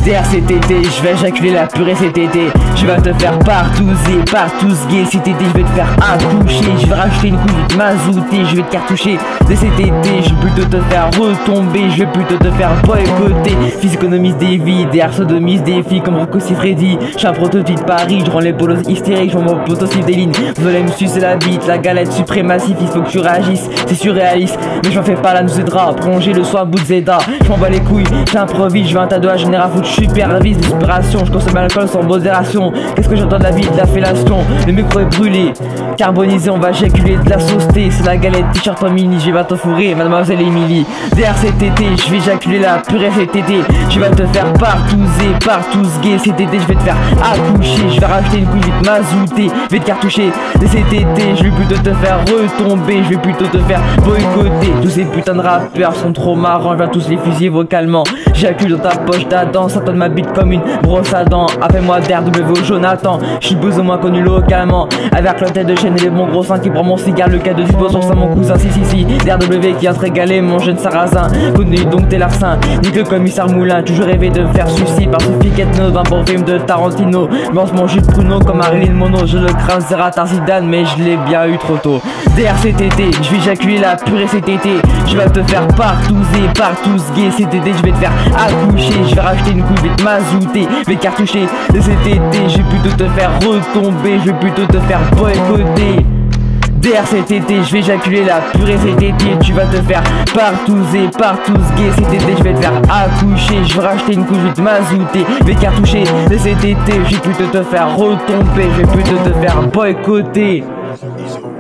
Derrière cet été, je vais éjaculer la purée cet été. Je vais te faire partouzer, gay. Cet été, je vais te faire accoucher. Je vais rajouter une couche, je vais te mazouter, je vais te cartoucher. Dès cet été, je vais plutôt te faire retomber, je vais plutôt te faire boycotter. Fils économise des vies, des sodomise des filles comme Rocco Freddy. Je suis un prototype de Paris, je rends les polos hystériques, je rends mon prototype des lignes. Vous allez me sucer la bite, la galette suprémative, il faut que tu réagisses, c'est surréaliste. Mais je m'en fais pas la nous aidera, prolonger le soin bout de Zeda. Je m'en bats les couilles, j'improvise, je veux un tatouage général, faut que je supervise l'inspiration. Je consomme l'alcool sans modération. Qu'est-ce que j'entends de la vie, de la fellation? Le micro est brûlé, carbonisé, on va éjaculer de la sauceté. C'est la galette, t-shirt en mini, je vais pas t'enfourrer, mademoiselle Émilie. Derrière cet été, je vais éjaculer la purée cet été. Je vais te faire partouzer, gay. Cet été, je vais te faire accoucher. Je vais rajouter une couche, je vais te mazouter, je vais te cartoucher. Dès cet été, je vais plutôt te faire retomber, je vais plutôt te faire boycotter. Tous ces putains de rappeurs sont trop marrants, je vais tous les fusiller vocalement. J'accule dans ta poche d'Adam, ça donne ma bite comme une brosse à dents. Appelle-moi DRW Jonathan, je suis plus ou moins connu localement. Avec la tête de chaîne et les bons gros seins qui prend mon cigare, le cas de disposition sur mon cousin, si. DRW qui a régalé mon jeune sarrasin, connu donc t'es larcin. Nique le commissaire Moulin, toujours rêvé de faire suicide par ce piquette nose, un bon film de Tarantino. Je lance mon jus de pruneau comme Marilyn Monroe, je le crains Zeratar Zidane, mais je l'ai bien eu trop tôt. Derrière cet été, je vais éjaculer la purée cet été. Je vais te faire partouzer, gay. Cet été, je vais te faire accoucher. Je vais rajouter une couche, je vais te mazouter, je vais te cartoucher. De cet été, je vais plutôt te faire retomber, je vais plutôt te faire boycotter. Derrière cet été, je vais éjaculer la purée cet été. Tu vas te faire partouzer, gay. Cet été, je vais te faire accoucher. Je vais rajouter une couche, je vais te mazouter, je vais te cartoucher. De cet été, je vais plutôt te faire retomber, je vais plutôt te faire boycotter.